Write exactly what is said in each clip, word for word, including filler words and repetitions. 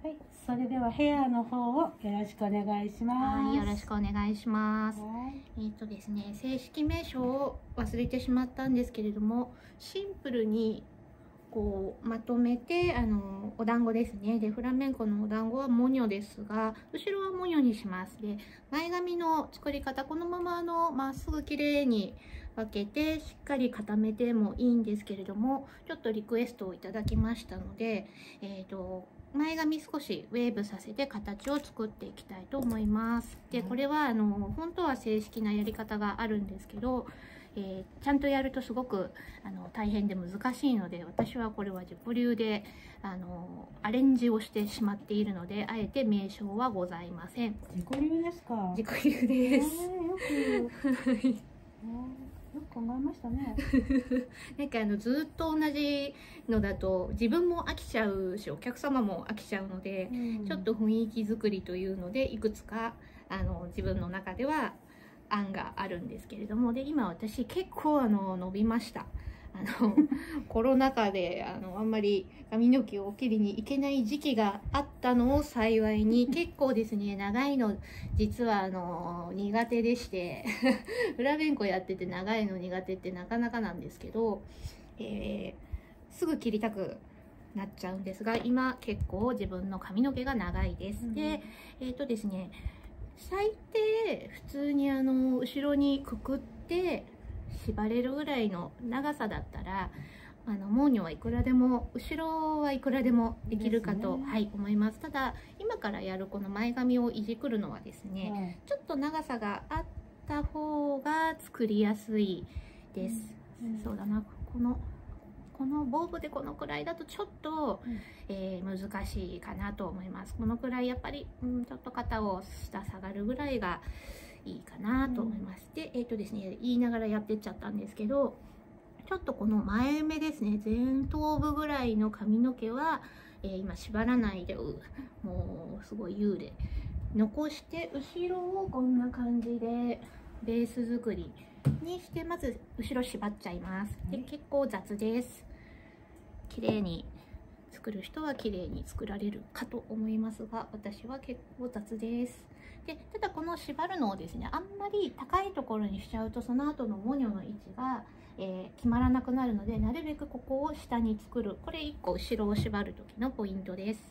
はい、それではヘアの方をよろしくお願いします。 はい、よろしくお願いします。えっとですね、正式名称を忘れてしまったんですけれども、シンプルにこうまとめて、あのお団子ですね。で、フラメンコのお団子はモニョですが、後ろはモニョにします。で、前髪の作り方、このままあのまっすぐ綺麗に分けてしっかり固めてもいいんですけれども、ちょっとリクエストをいただきましたので、えっと前髪少しウェーブさせて形を作っていきたいと思います。で、これはあの本当は正式なやり方があるんですけど、えー、ちゃんとやるとすごくあの大変で難しいので、私はこれは自己流であのアレンジをしてしまっているので、あえて名称はございません。 自己流ですか？ 自己流です。 えー、よく、えー、よく考えましたね。 なんかあのずっと同じのだと自分も飽きちゃうし、お客様も飽きちゃうので、うん、ちょっと雰囲気作りというのでいくつかあの自分の中では案があるんですけれども、で今私結構あの伸びました。あのコロナ禍であのあんまり髪の毛を切りに行けない時期があったのを幸いに、結構ですね長いの実はあの苦手でしてフラメンコやってて長いの苦手ってなかなかなんですけど、えー、すぐ切りたくなっちゃうんですが、今結構自分の髪の毛が長いです。うん、でえっとですね最低普通にあの後ろにくくって縛れるぐらいの長さだったら、あのモーニョはいくらでも、後ろはいくらでもできるかと、ね、はい、思います。ただ今からやるこの前髪をいじくるのはですね、はい、ちょっと長さがあった方が作りやすいです。うんうん、そうだな、このこのボブでこのくらいだとちょっと、うん、えー、難しいかなと思います。このくらいやっぱり、うん、ちょっと肩を下下がるぐらいがいいかなと思います。うん、で、えっとですね、言いながらやってっちゃったんですけど、ちょっとこの前目ですね、前頭部ぐらいの髪の毛は、えー、今縛らないで、うもうすごい幽霊残して、後ろをこんな感じでベース作りにして、まず後ろ縛っちゃいます。で、結構雑です。綺麗に作る人は綺麗に作られるかと思いますが、私は結構雑です。で、ただこの縛るのをですね、あんまり高いところにしちゃうと、その後のモニョの位置が、えー、決まらなくなるので、なるべくここを下に作る。これいっこ後ろを縛る時のポイントです。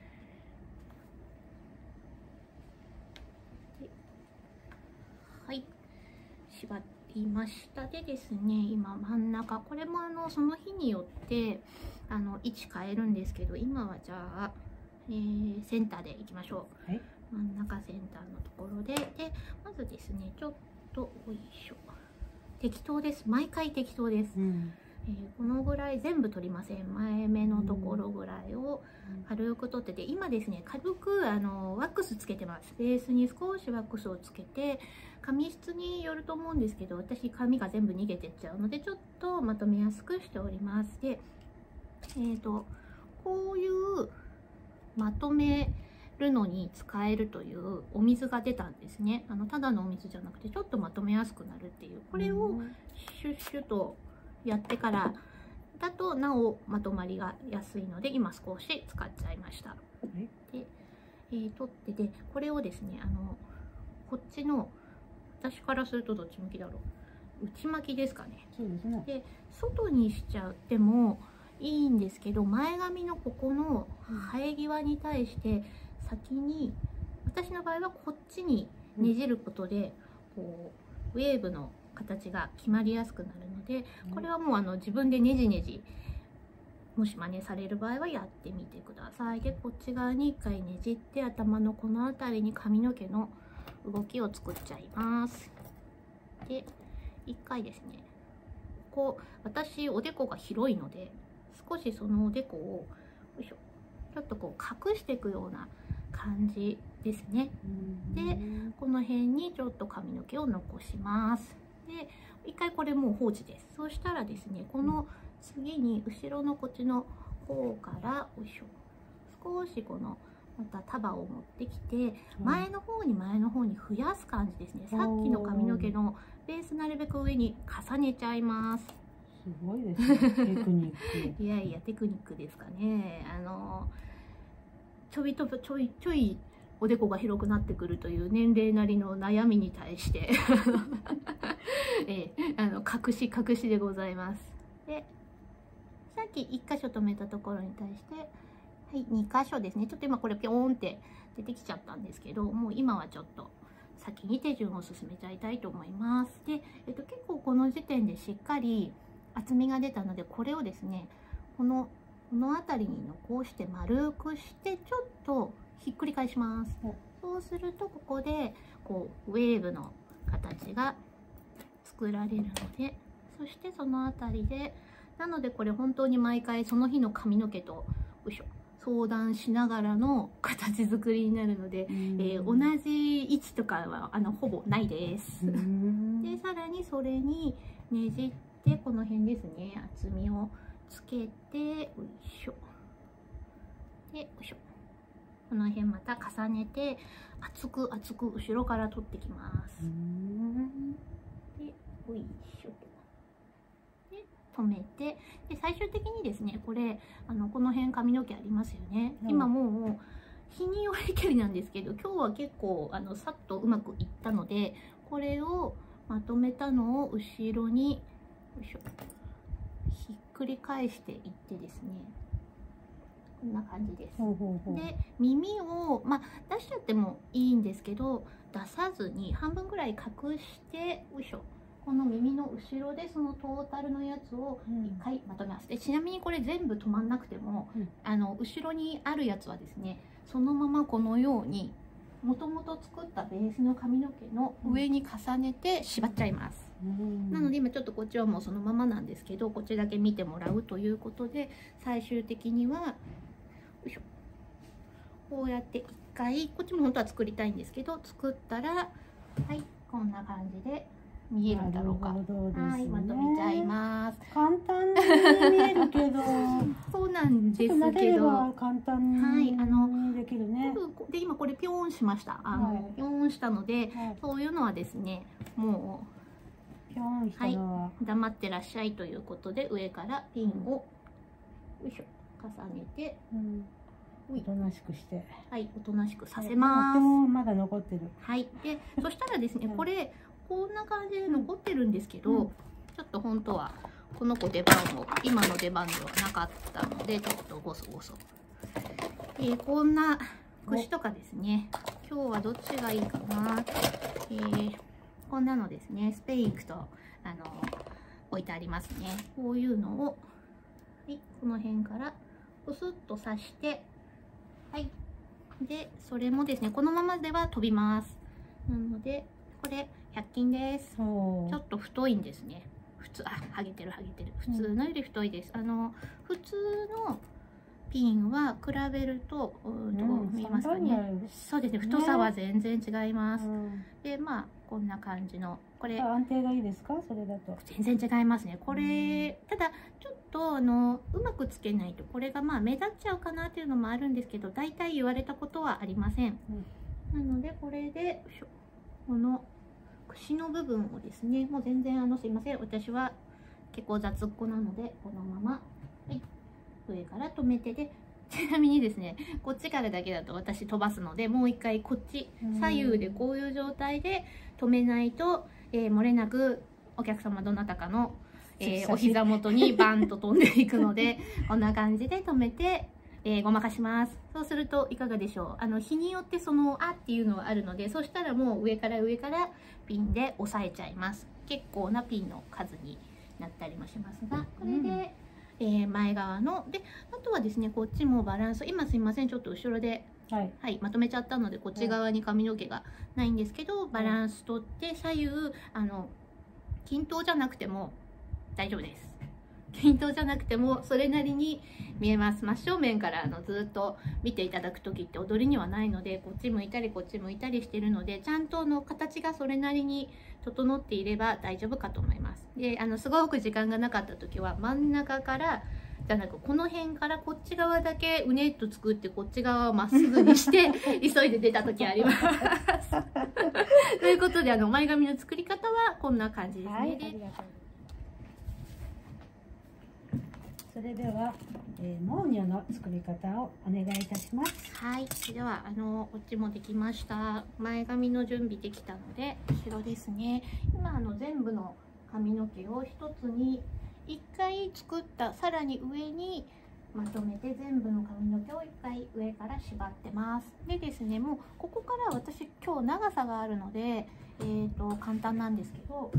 はい、縛りました。でですね、今真ん中、これもあのその日によってあの位置変えるんですけど、今はじゃあ、えー、センターでいきましょう。はい、真ん中センターのところで、でまずですね、ちょっとおいしょ、適当です。毎回適当です。うん、えー、このぐらい全部取りません。前目のところぐらいを軽く取ってて、今ですね、軽くあのワックスつけてます。ベースに少しワックスをつけて、髪質によると思うんですけど、私髪が全部逃げてっちゃうので、ちょっとまとめやすくしております。で、えーと、こういうまとめるのに使えるというお水が出たんですね。あのただのお水じゃなくて、ちょっとまとめやすくなるっていう、これをシュッシュとやってからだとなおまとまりが安いので、今少し使っちゃいました。で、えー、取ってで、これをですね、あのこっちの、私からするとどっち向きだろう、内巻きですかね。そうですね。で、外にしちゃってもいいんですけど、前髪のここの生え際に対して先に、私の場合はこっちにねじることで、こうウェーブの形が決まりやすくなるので、これはもうあの自分でねじねじ、もし真似される場合はやってみてください。で、こっち側にいっかいねじって、頭のこの辺りに髪の毛の動きを作っちゃいます。で、いっかいですね、こう私おでこが広いので、少しそのおでこをよいしょ、ちょっとこう隠していくような感じですね。で、この辺にちょっと髪の毛を残します。で、一回これもう放置です。そうしたらですね、この次に後ろのこっちの方からよいしょ、少しこのまた束を持ってきて、前の方に前の方に増やす感じですね。さっきの髪の毛のベースなるべく上に重ねちゃいます。 すごいですね、テクニック。 いやいや、テクニックですかね。あのちょいとちょいちょいおでこが広くなってくるという年齢なりの悩みに対してえー、あの隠し隠しでございます。でさっきいっ箇所止めたところに対して、はい、に箇所ですね。ちょっと今これピョーンって出てきちゃったんですけど、もう今はちょっと先に手順を進めちゃいたいと思います。で、えっと、結構この時点でしっかり厚みが出たので、これをですね、このこの辺りに残して丸くしてちょっとひっくり返します。そうするとここでこうウェーブの形が作られるので、そしてその辺りで、なのでこれ本当に毎回その日の髪の毛とよいしょ相談しながらの形作りになるので、えー、同じ位置とかはあのほぼないです。でさらにそれにねじってこの辺ですね、厚みをつけてよいしょでよいしょ、この辺また重ねて厚く厚く後ろから取ってきます。でよいしょとで止めて、で最終的にですね、これあのこの辺髪の毛ありますよね、うん、今もう日によりけりなんですけど、今日は結構あのさっとうまくいったので、これをまとめたのを後ろによいしょひっくり返していってですね、こんな感じです。ほうほうほう。で耳を、まあ、出しちゃってもいいんですけど、出さずに半分ぐらい隠してよいしょ、この耳の後ろでそのトータルのやつをいっかいまとめます。でちなみにこれ全部止まんなくても、うん、あの後ろにあるやつはですね、そのままこのようにもともと作ったベースの髪の毛の上に重ねて縛っちゃいます。うん、なので今ちょっとこっちはもうそのままなんですけど、こっちだけ見てもらうということで、最終的にはよいしょこうやっていっかい、こっちも本当は作りたいんですけど、作ったらはいこんな感じで見えるんだろうか。ね、はい、まとめちゃいます。 簡単に見えるけどそうなんですけど、 簡単にはいあのできるね。 で今これピョーンしました。あの、はい、ピョーンしたので、はい、そういうのはですね、もうピョーンしたのは、 はい、黙ってらっしゃいということで、上からピンをよいしょ重ねて、うん、 おとなしくして、 はいおとなしくさせます。 はい、まだ残ってる。 はい。でそしたらですね、これこんな感じで残ってるんですけど、うん、ちょっと本当はこの子出番を今の出番ではなかったので、ちょっとゴソゴソ、えー、こんな櫛とかですね、今日はどっちがいいかな、えー、こんなのですね、スペインクとあの置いてありますね。こういうのを、はい、この辺からプスッと刺して、はい、でそれもですねこのままでは飛びます。なのでこれひゃく均です。ちょっと太いんですね。普通、あ、剥げてる剥げてる。普通のより太いです。あの普通のピンは比べると、うん、どう見えますかね。そうですね。太さは全然違います。うん、で、まあこんな感じのこれ安定がいいですか？それだと全然違いますね。これ、うん、ただちょっとあのうまくつけないとこれがまあ目立っちゃうかなっていうのもあるんですけど、大体言われたことはありません。うん、なのでこれでこの櫛の部分をですね、もう全然あのすいません、私は結構雑っ子なのでこのまま、はい、上から止めて、でちなみにですね、こっちからだけだと私飛ばすので、もう一回こっち左右でこういう状態で止めないと、えー、漏れなくお客様どなたかの、えー、お膝元にバンと飛んでいくのでこんな感じで止めて、えー、ごまかします。そうするといかがでしょう。あの日によってその「あ」っていうのはあるので、そしたらもう上から上からピンで押さえちゃいます。結構なピンの数になったりもしますが、これで、うん、えー、前側ので、あとはですねこっちもバランス、今すいませんちょっと後ろで、はい、はい、まとめちゃったのでこっち側に髪の毛がないんですけど、バランスとって左右あの均等じゃなくても大丈夫です。均等じゃなくてもそれなりに見えます。真正面からあのずっと見ていただく時って踊りにはないので、こっち向いたりこっち向いたりしてるので、ちゃんとの形がそれなりに整っていれば大丈夫かと思います。で、あのすごく時間がなかった時は真ん中からじゃなくこの辺からこっち側だけうねっと作ってこっち側をまっすぐにして急いで出た時あります。ということであの前髪の作り方はこんな感じですね。はい、 素それでは、えー、モーニョの作り方をお願いいたします。 はい、ではあのこっちもできました。前髪の準備できたので後ろですね。今あの全部の髪の毛を一つに一回作った、さらに上にまとめて全部の髪の毛を一回上から縛ってます。でですね、もうここから私今日長さがあるので、えーと簡単なんですけど、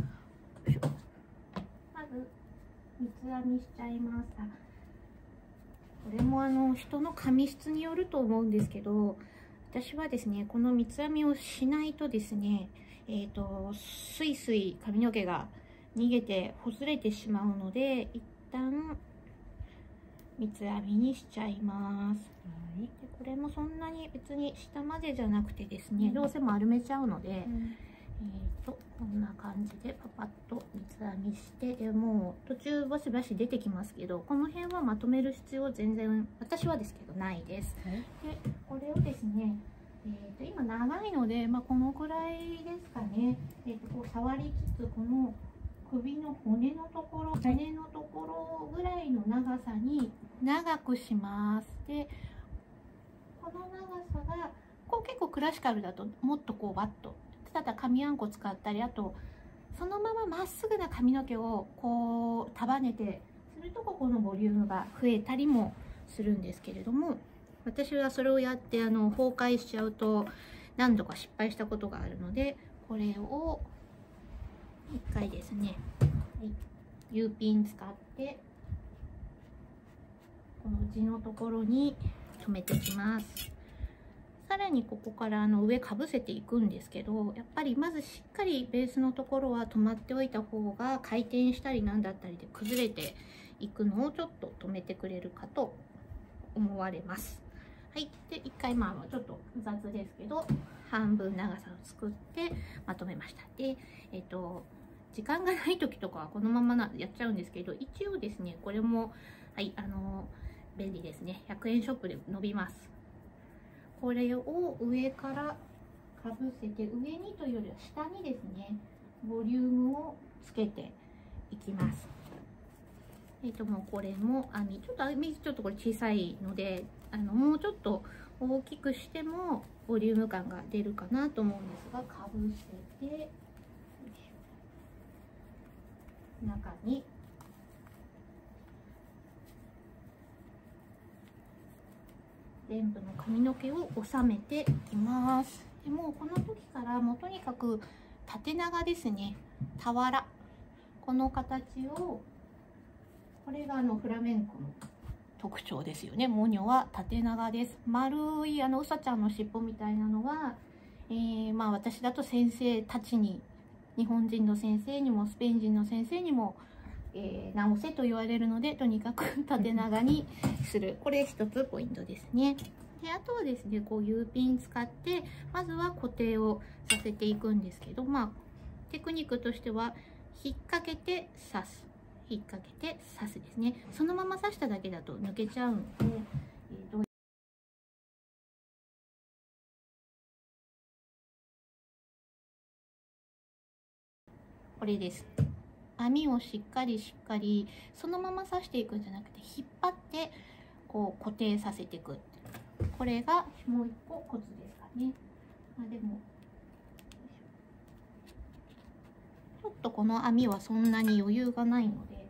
まず三つ編みしちゃいます。あ、これもあの人の髪質によると思うんですけど、私はですねこの三つ編みをしないとですね、えーとスイスイ髪の毛が逃げてほつれてしまうので、一旦三つ編みにしちゃいます。はい、でこれもそんなに別に下までじゃなくてですね、うん、どうせ丸めちゃうので、うん、えーとこんな感じでパパッと三つ編みして、でもう途中バシバシ出てきますけど、この辺はまとめる必要全然私はですけどないです。はい、でこれをですね、えー、と今長いので、まあ、このくらいですかね、えー、とこう触りつつこの首の骨のところ、骨のところぐらいの長さに長くします。でこの長さがこう結構クラシカルだともっとこうバッと、ただ紙あんこ使ったり、あとそのまままっすぐな髪の毛をこう束ねてするとここのボリュームが増えたりもするんですけれども、私はそれをやってあの崩壊しちゃうと何度か失敗したことがあるので、これをいっかいですね、はい、Uピン使ってこの地のところに留めていきます。さらにここからあの上かぶせていくんですけど、やっぱりまずしっかりベースのところは止まっておいた方が回転したりなんだったりで崩れていくのをちょっと止めてくれるかと思われます。はい、でいっかい、まあちょっと複雑ですけど半分長さを作ってまとめました。でえっと時間がない時とかはこのままなやっちゃうんですけど、一応ですねこれもはいあの便利ですね。ひゃくえんショップで伸びます。これを上からかぶせて、上にというよりは下にですねボリュームをつけていきます。えっともうこれも編みちょっと編みちょっとこれ小さいので、あのもうちょっと大きくしてもボリューム感が出るかなと思うんですが、かぶせて中に全部の髪の毛を収めていきます。でもうこの時からもうとにかく縦長ですね。俵、この形を、これがあのフラメンコの特徴ですよね。モニョは縦長です。丸いあのうさちゃんの尻尾みたいなのは、えー、まあ私だと先生たちに、日本人の先生にもスペイン人の先生にも、えー、直せと言われるので、とにかく縦長にする、これ一つポイントですね。であとはですねこう U ピン使ってまずは固定をさせていくんですけど、まあテクニックとしては引っ掛けて刺す、引っ掛けて刺すですね。そのまま刺しただけだと抜けちゃうので、えーこれです。編みをしっかりしっかりそのまま刺していくんじゃなくて、引っ張ってこう固定させていく。これがもう一個コツですかね。あでもちょっとこの編みはそんなに余裕がないので、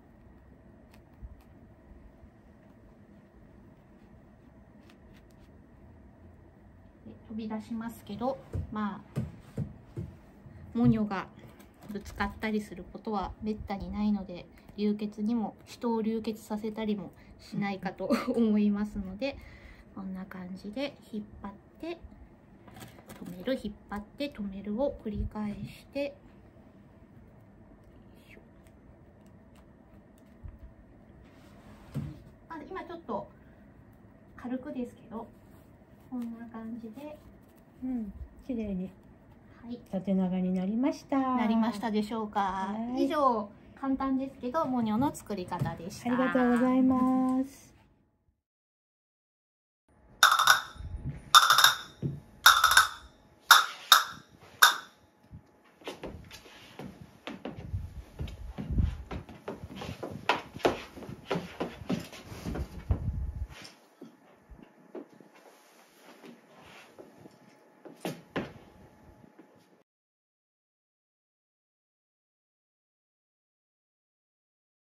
で飛び出しますけど、まあモニョがぶつかったりすることはめったにないので、流血にも人を流血させたりもしないかと思いますので、こんな感じで引っ張って止める、引っ張って止めるを繰り返して、あ今ちょっと軽くですけどこんな感じで、 うん、綺麗にはい、 縦長になりました。 なりましたでしょうか。以上簡単ですけどモニョの作り方でした。 ありがとうございます。